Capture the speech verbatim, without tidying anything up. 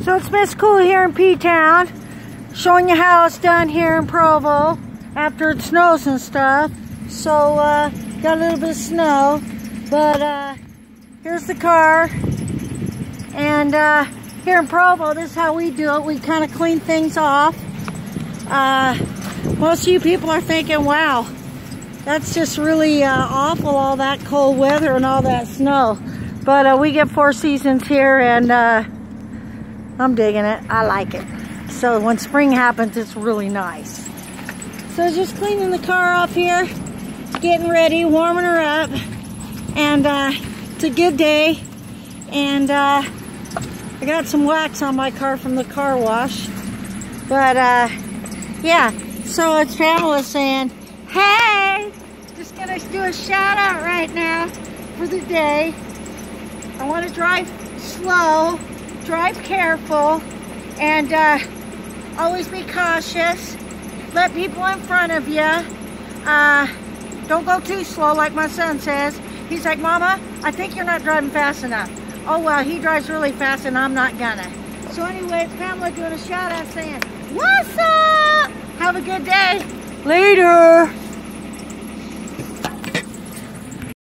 So it's Miss Cool here in P-Town, showing you how it's done here in Provo after it snows and stuff. So uh, got a little bit of snow, but uh, here's the car. And uh, here in Provo, this is how we do it. We kind of clean things off. Uh, most of you people are thinking, wow, that's just really uh, awful, all that cold weather and all that snow. But uh, we get four seasons here, and uh, I'm digging it. I like it. So when spring happens, it's really nice. So just cleaning the car off here, getting ready, warming her up, and uh, it's a good day. And uh, I got some wax on my car from the car wash. But uh, yeah, so it's Pamela saying, hey, just gonna do a shout out right now for the day. I want to drive slow, drive careful, and uh, always be cautious. Let people in front of you. Uh, don't go too slow like my son says. He's like, Mama, I think you're not driving fast enough. Oh well, he drives really fast and I'm not gonna. So anyway, Pamela doing a shout out saying, what's up? Have a good day. Later.